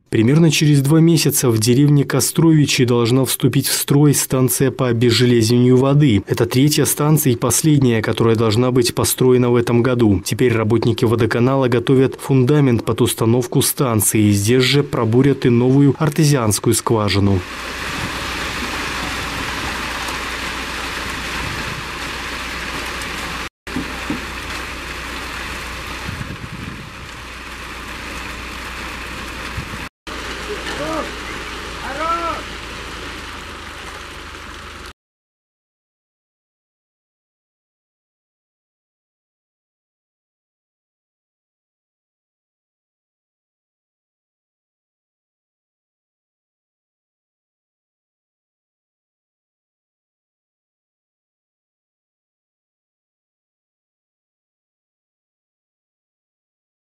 Примерно через 2 месяца в деревне Костровичи должна вступить в строй станция по обезжелезиванию воды. Это 3-я станция и последняя, которая должна быть построена в этом году. Теперь работники водоканала готовят фундамент под установку станции. Здесь же пробурят и новую артезианскую скважину.